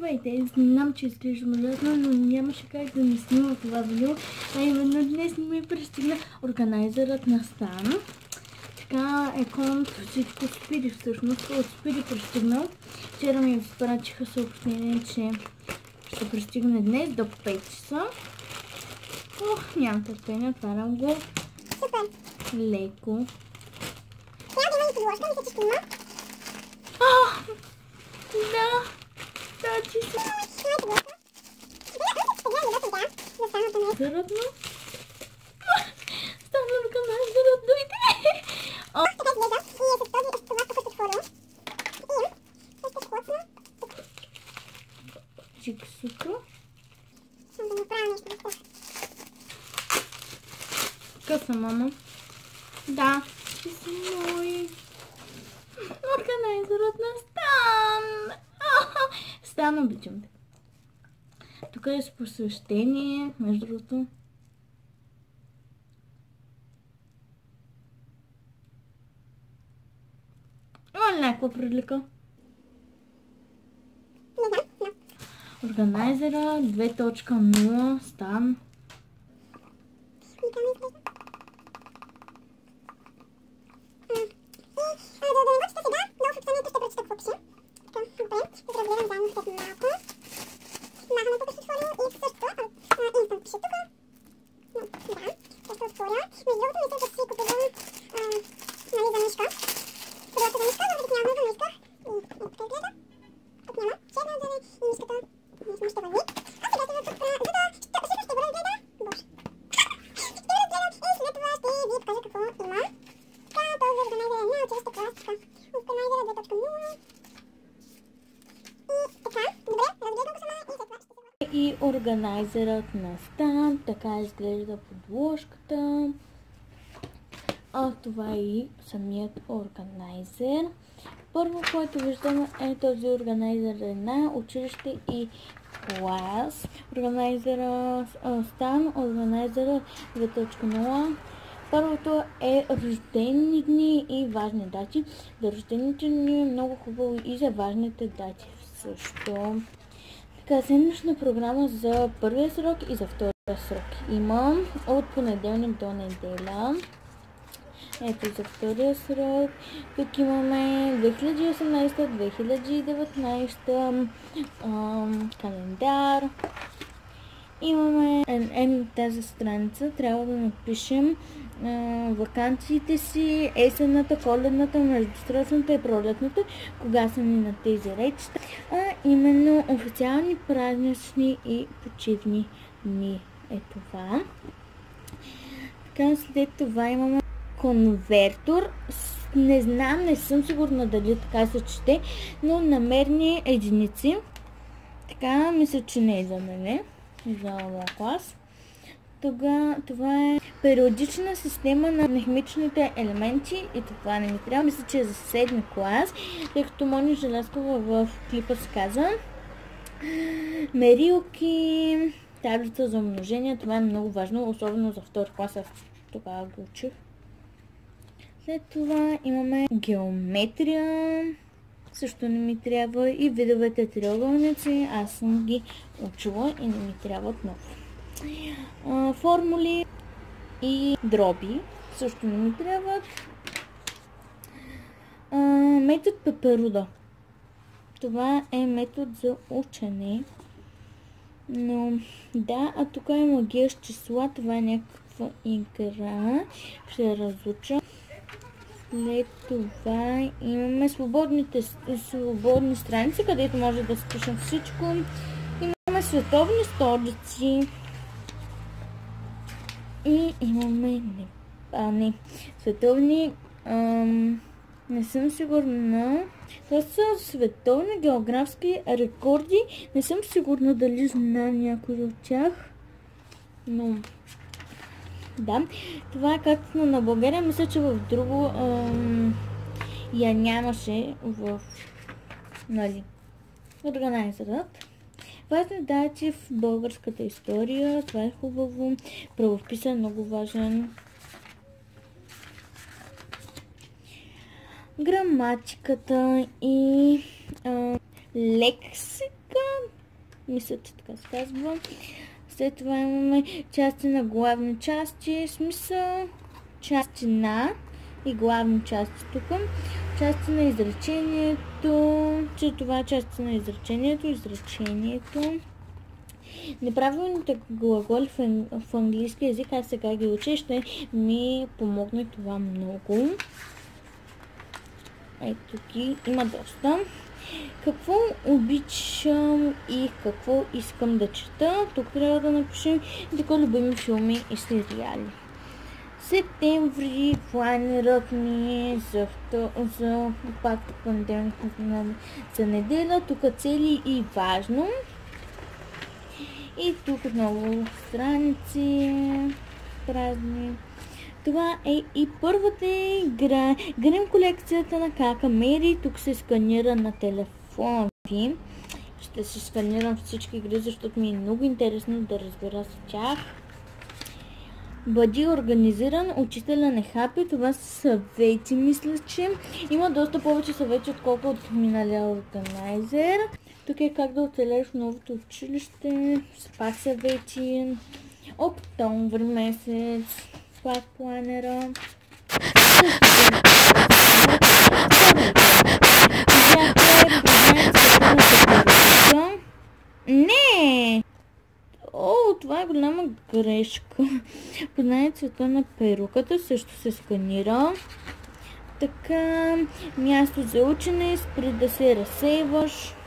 Здравейте! Знам, че изглеждам ужасно, но нямаше как да не снимам това видео. А именно днес ми пристигна органайзерът на Стан. Така от всичко Спиди всъщност. От Спиди пристигнал. Вчера ми изпратиха съобщение, че ще пристигне днес до 5 часа. Ох, нямам търпение, отварям го. Супер! Леко. Трябва да има и подложка, мисля, че ще има. Да! Да, че се... Зародно? Стана органайзерът дойде! Така изглежда и е с това тук се отворил. И ще склопна. Чиксуто. Съм да направя нещо за това. Къса, мама. Да, ще си мой. Органайзерът на Стан! Стан, обичам те. Тук е с посвещение, между другото. Има ли някаква прилика? Не знам, но. Органайзера 2.0 Стан. Така ми изглежда. Да не го чета сега, но в описанието ще прочета какво пише. Така, добре, ще разгледам заедно след малко. Махаме тук ще отворим и същото. Instant пише тук. Да, ще се отворя. Между другото мисля да си купувам за мишка. Подложка за мишка, но специално за мишка. И ето така изглежда. Тук няма черна отзаде и мишката не ще върви. А сега се тук, за да всъщност ще го разгледа. Боже. Ще го разгледам и след това ще ви покажа какво има. Така, този органайзер е най-честа пластика. Органайзера 2.0. И така, добре, разгледам го сама и след това ще се... И органайзерът на Стан. Така изглежда подложката. А това е и самият органайзер. Първо, което виждаме е този органайзер на училище и клас. Органайзера Стан, органайзера 2.0. Първото е рождени дни и важни дати. За рождените дни е много хубаво и за важните дати също. Така, седмична програма за първия срок и за втория срок. Има от понеделник до неделя. Ето за втория срок. Тук имаме 2018-2019 календар. Имаме тази страница. Трябва да напишем ваканциите си, есенната, коледната, междусрочната и пролетната, кога са ни на тези речета. Именно официални, празнични и почивни дни е това. Така, след това имаме конвертор. Не знам, не съм сигурна дали така се чете, но намерни единици. Така, мисля, че не е за мене. За моя клас. Това е периодична система на химичните елементи и това не ми трябва. Мисля, че е за 7 клас, тъй като Мони Желязкова в клипа се казва. Мерилки, таблица за умножение, това е много важно, особено за втори клас, аз тогава го учих. След това имаме геометрия, също не ми трябва, и видовете триъгълници, аз съм ги учила и не ми трябва отново. Формули и дроби също не ми трябват. Метод Пеперуда. Това е метод за учене. Но да, а тук е магия с числа, това е някаква игра. Ще разуча. След това имаме свободни страници, където може да спишем всичко. Имаме световни столици. И имаме световни, не съм сигурна. Това са световни географски рекорди. Не съм сигурна дали знае някой от тях. Но да, това е картата на България. Мисля, че в друго я нямаше в органайзерът. Важни дати в българската история. Това е хубаво. Правописът е много важен. Граматиката и лексика. Мисля, че така се казва. След това имаме части на главни части, смисъл части на и главни части тук. Части на изречението, че това е части на изречението. Неправилните глаголи в английски език, аз сега ги уча, ще ми помогне това много. Ето ги, има доста. Какво обичам и какво искам да чета? Тук трябва да напишем такива любими филми и сериали. Септември, планерът ми за пак понеделник за неделя. Тук цели и важно. И тук отново страници празни. Това е и първата игра. Грем колекцията на Кака Мери. Тук се сканира на телефона ви. Ще се сканирам всички игри, защото ми е много интересно да разбера с тях. Бъди организиран, учителя не хапи. Това са съвети, мисля, че има доста повече съвети, отколко от миналия органайзер. Тук е как да оцелееш в новото училище. Пак съвети. Октомври месец. Пак планера. Не! О, това е голяма грешка. Познай цвета на перуката, също се сканира. Така, място за учене, спри да се разсейваш.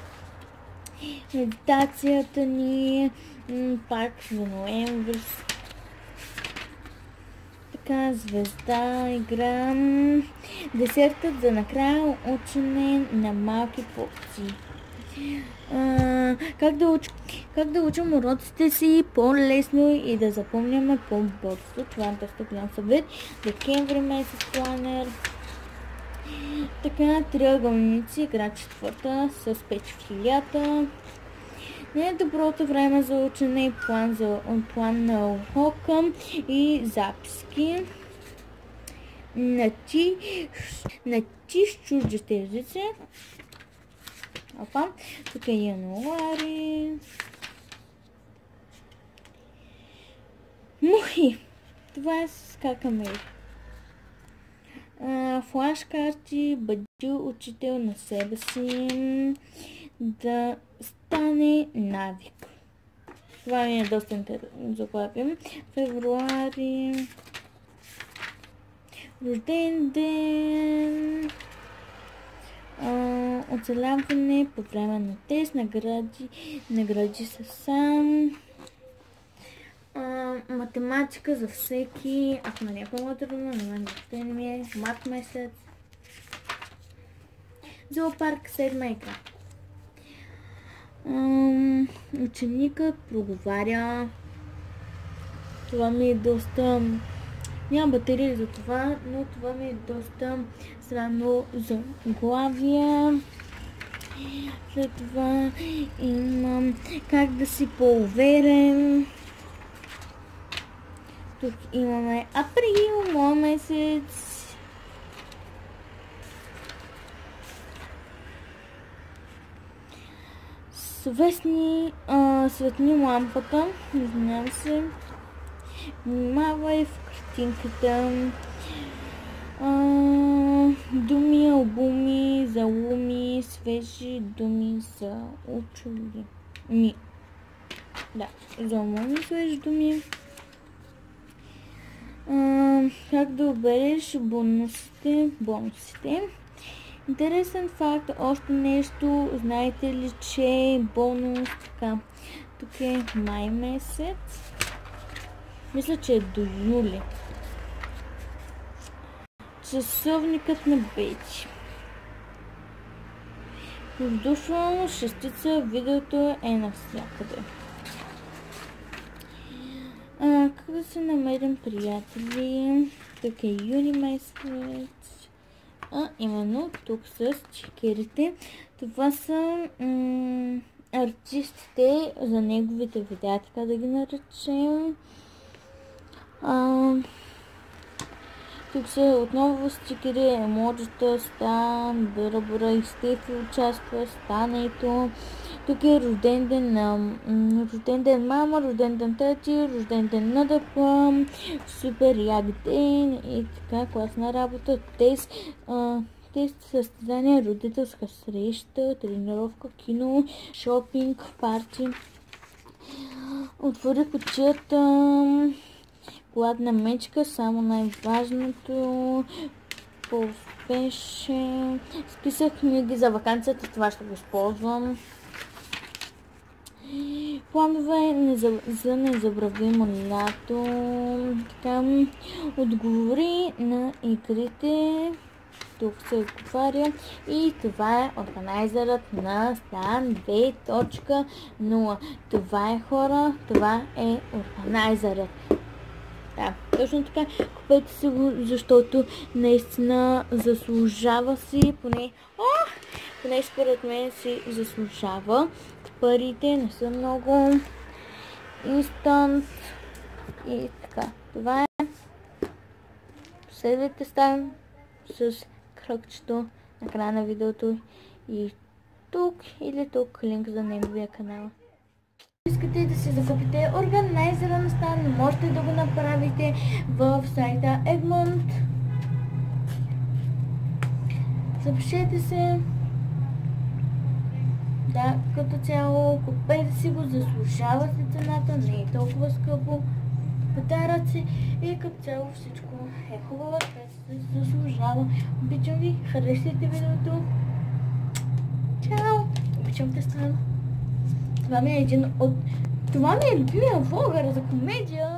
Медитацията ни, пак за ноември. Така, звезда, игра. Десертът за накрая, учене на малки порции. Как да учим уроците си по-лесно и да запомняме по-бързо. Това е доста голям съвет. Декември месец планер. Така, триъгълници, игра четвърта с 5000. Не е доброто време за учене, план на урока и записки. На ти чуждите езици. Опа, тук е януари. Мухи! Това е с Кака Мери. Флашкарти, бъди учител на себе си, да стане навик. Това ми е доста интересно. Заглавим. Февруари. Рожден ден. Оцеляване по време на тест. Награди се сам. Математика за всеки. Ако на някой е трудно, на мен въобще не ми е. Март месец. Зоопарк, 7 игра. Ученикът проговаря. Това ми е доста... Няма батерия за това, но това ми е доста странно заглавие. След това имам как да си по-уверен. Тук имаме април, моя месец. Светни лампата. Извинявам се. Внимавай в картинката. Думи, албуми, залуми, свежи думи за учили. Да, залуми, свежи думи. Как да обереш бонусите. Интересен факт, още нещо, знаете ли, че бонус, така, тук е май месец, мисля, че е до юли. Часовникът на Бети. Въздушно шестица, видеото е навсякъде. Как да се намерим приятели? Тук е юли месец. Именно тук с чекерите. Това са артистите за неговите видеа, така да ги наречем. Тук са отново стикери, емоджита, Стан, Бърбъра и Стефи участва, Стането, Тук е рожден ден мама, рожден ден тати, рожден ден на дъпа, супер як ден и така, класна работа, тест, състезание, родителска среща, тренировка, кино, шопинг, парти. Отворих кутията, гладна мечка, само най-важното, по-успешен. Списах книги за ваканцията, това ще го използвам. Планове за незабравимо лято. Така, отговори на игрите. Тук се отговаря и това е органайзерът на Стан 2.0. Това е хора, това е органайзерът. Да, точно така. Купете си го, защото наистина заслужава си, поне според мен си заслужава. Парите не са много. Инстант. И така. Това е. Последвайте Стан с кръгчето на края на видеото и тук или тук линк за неговия канал. Искате да си закупите органайзера на Стан, можете да го направите в сайта Egmont. Запишете се. Да, като цяло, купете си го, заслужава си цената, не е толкова скъпо. Подаръци и като цяло всичко е хубаво, се заслужава. Обичам ви, харесайте видеото. Чао! Обичам те Стан. Това ми е любимия влогър за комедия.